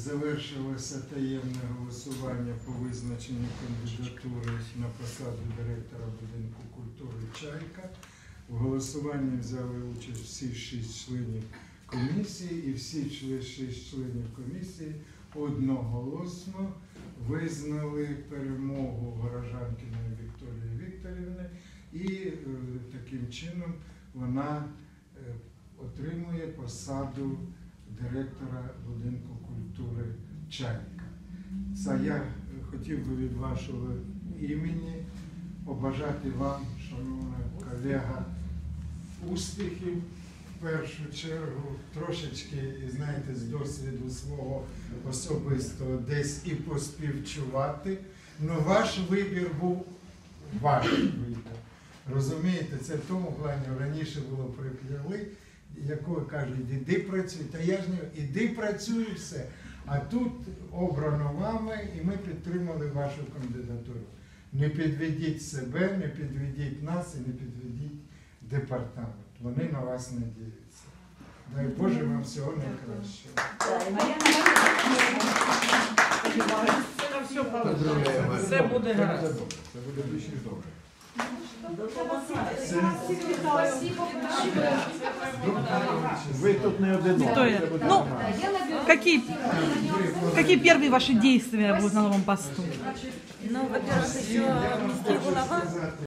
завершилося таємне голосування по визначенню кандидатури на посаду директора будинку культури «Чайка». В голосуванні взяли участь всі 6 членів комісії, і всі 6 членів комісії одноголосно визнали перемогу Горожанкіної Вікторії Вікторівни, і таким чином вона отримує посаду директора будинку культури «Чайка». Це я хотів би від вашого імені побажати вам, шановна колега, успіхів в першу чергу, трошечки, знаєте, з досвіду свого особистого десь і поспівчувати. Но ваш вибір був ваш вибір. Розумієте, це в тому плані раніше було прикляли, якого кажуть, іди працюй, та я ж не, іди працюй і все. А тут обрано вами, і ми підтримали вашу кандидатуру. Не підведіть себе, не підведіть нас і не підведіть департамент. Вони на вас надіються. Дай Боже вам всього найкращого. Все буде гаразд. Це буде більш ніж добре. Ви тут не одинокі. Виктория, ну, какие первые ваши действия будут на новом посту? Ну, во-первых, еще голова.